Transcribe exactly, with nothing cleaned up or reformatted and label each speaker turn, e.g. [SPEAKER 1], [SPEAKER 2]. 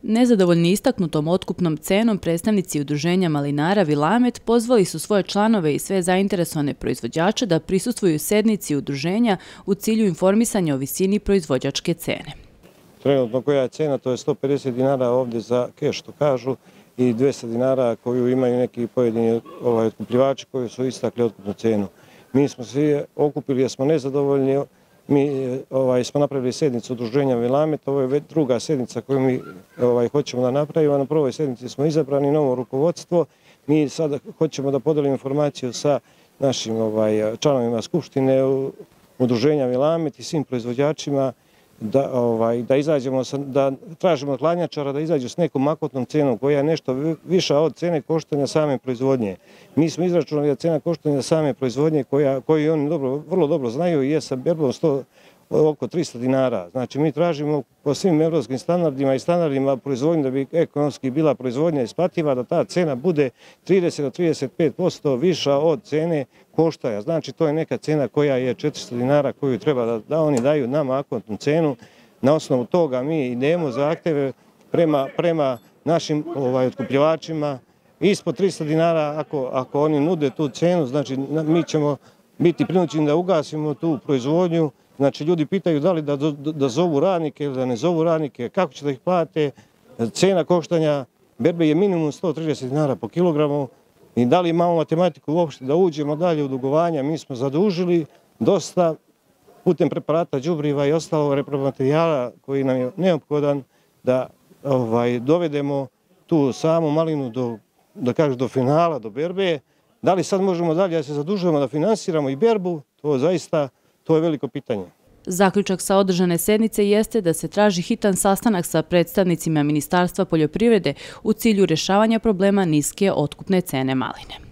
[SPEAKER 1] Nezadovoljni istaknutom otkupnom cenom, predstavnici udruženja malinara Vilamet pozvali su svoje članove i sve zainteresovane proizvođače da prisustvuju sednici udruženja u cilju informisanja o visini proizvođačke cene.
[SPEAKER 2] Trenutno koja je cena, to je sto pedeset dinara ovdje za keš, što kažu, i dvjesto dinara koju imaju neki pojedini ovaj, otkupljivači koji su istakli otkupnu cenu. Mi smo svi okupili jer smo nezadovoljni. Mi ovaj, smo napravili sednicu udruženja Vilamet, ovo je već druga sednica koju mi ovaj, hoćemo da napravimo. Na prvoj sednici smo izabrani novo rukovodstvo. Mi sada hoćemo da podelimo informaciju sa našim ovaj, članovima Skupštine udruženja Vilamet i svim proizvođačima da, ovaj, da, izađemo sa, da tražimo od hladnjačara da izađu s nekom akotnom cenom koja je nešto viša od cene koštanja same proizvodnje. Mi smo izračunali da cena koštanja same proizvodnje koja, koju oni dobro, vrlo dobro znaju je sa berbom sto, oko tristo dinara. Znači mi tražimo po svim evropskim standardima i standardima proizvodnje da bi ekonomski bila proizvodnja isplativa, da ta cena bude trideset do trideset pet posto viša od cene koštaja. Znači to je neka cena koja je četiristo dinara koju treba da, da oni daju nama akotnu cenu. Na osnovu toga mi idemo zahtjeve prema, prema našim ovaj, otkupljivačima. Ispod tristo dinara ako, ako oni nude tu cenu, znači mi ćemo biti prinuđeni da ugasimo tu proizvodnju. Znači ljudi pitaju da li da, da zovu radnike ili da ne zovu radnike, kako će da ih plate. Cena koštanja berbe je minimum sto trideset dinara po kilogramu i da li imamo matematiku uopšte da uđemo dalje u dugovanja. Mi smo zadužili dosta putem preparata, đubriva i ostalog repromaterijala koji nam je neophodan da ovaj, dovedemo tu samu malinu do, da kažu, do finala, do berbe. Da li sad možemo dalje da se zadužujemo da finansiramo i berbu, to zaista to je veliko pitanje.
[SPEAKER 1] Zaključak sa održane sednice jeste da se traži hitan sastanak sa predstavnicima Ministarstva poljoprivrede u cilju rješavanja problema niske otkupne cene maline.